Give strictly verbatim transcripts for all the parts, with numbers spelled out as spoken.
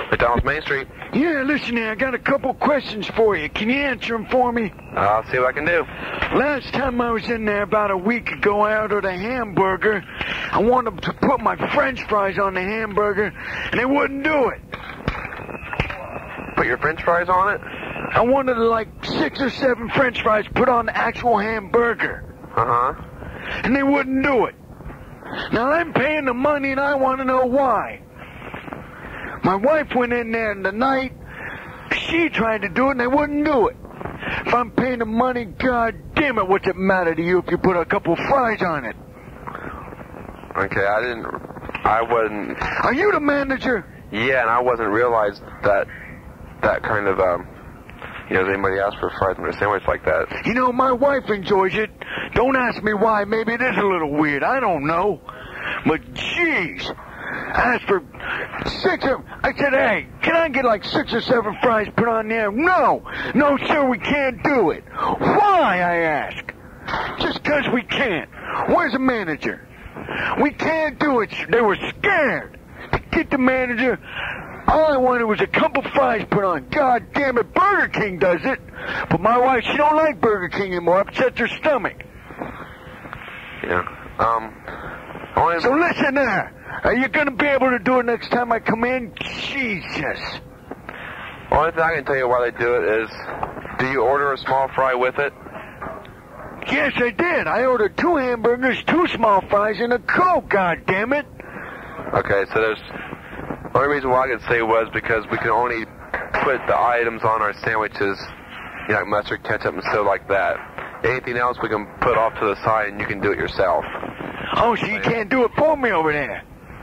McDonald's Main Street. Yeah, listen here, I got a couple questions for you. Can you answer them for me? I'll see what I can do. Last time I was in there about a week ago, I ordered a hamburger. I wanted to put my french fries on the hamburger, and they wouldn't do it. Put your french fries on it? I wanted like six or seven french fries put on the actual hamburger. Uh-huh. And they wouldn't do it. Now, I'm paying the money, and I want to know why. My wife went in there in the night. She tried to do it, and they wouldn't do it. If I'm paying the money, God damn it, what's it matter to you if you put a couple of fries on it? Okay, I didn't... I wasn't... Are you the manager? Yeah, and I wasn't realized that that kind of, um... You know, does anybody ask for fries on a sandwich like that? You know, my wife enjoys it. Don't ask me why. Maybe it is a little weird. I don't know. But, jeez. I asked for six of... I said, hey, can I get like six or seven fries put on there? No. No, sir, we can't do it. Why, I ask? Just because we can't. Where's the manager? We can't do it. They were scared to get the manager. All I wanted was a couple fries put on. God damn it, Burger King does it. But my wife, she don't like Burger King anymore. Upsets her stomach. Yeah. Um. Only... So listen there. Are you going to be able to do it next time I come in? Jesus. Only thing I can tell you why they do it is, do you order a small fry with it? Yes, I did. I ordered two hamburgers, two small fries, and a Coke, God damn it. Okay, so there's... The only reason why I could say was because we can only put the items on our sandwiches, you know, like mustard, ketchup, and stuff like that. Anything else we can put off to the side and you can do it yourself. Oh, so you can't do it for me over there?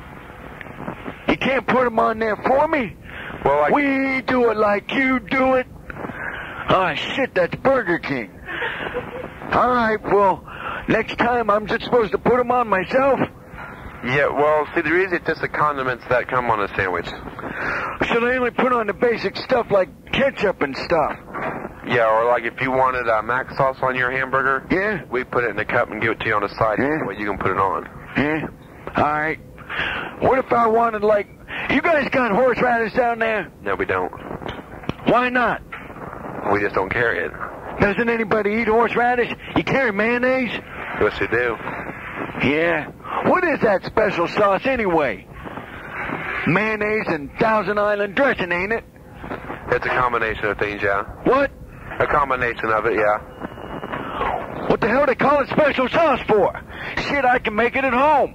You can't put them on there for me? Well, like... We do it like you do it? Oh, shit, that's Burger King. All right, well, next time I'm just supposed to put them on myself? Yeah, well, see, the reason it's just the condiments that come on a sandwich. So they only put on the basic stuff like ketchup and stuff? Yeah, or like if you wanted uh, mac sauce on your hamburger, yeah, we put it in a cup and give it to you on the side, yeah, so you can put it on. Yeah, all right. What if I wanted, like, you guys got horseradish down there? No, we don't. Why not? We just don't carry it. Doesn't anybody eat horseradish? You carry mayonnaise? Yes, we do. Yeah. What is that special sauce anyway? Mayonnaise and Thousand Island dressing, ain't it? It's a combination of things, yeah. What? A combination of it, yeah. What the hell they call it special sauce for? Shit, I can make it at home.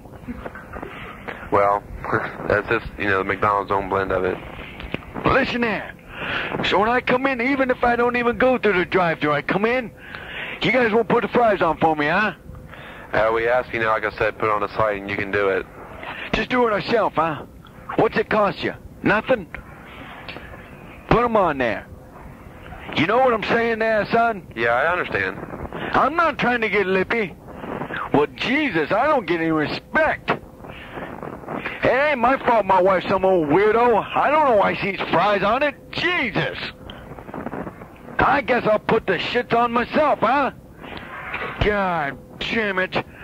Well, that's just, you know, the McDonald's own blend of it. Listen there. So when I come in, even if I don't even go through the drive-thru, I come in, you guys won't put the fries on for me, huh? Uh, we ask, you know, like I said, put it on the side and you can do it. Just do it yourself, huh? What's it cost you? Nothing? Put them on there. You know what I'm saying there, son? Yeah, I understand. I'm not trying to get lippy. Well, Jesus, I don't get any respect. It ain't my fault my wife's some old weirdo. I don't know why she's fries on it. Jesus. I guess I'll put the shits on myself, huh? God damn it.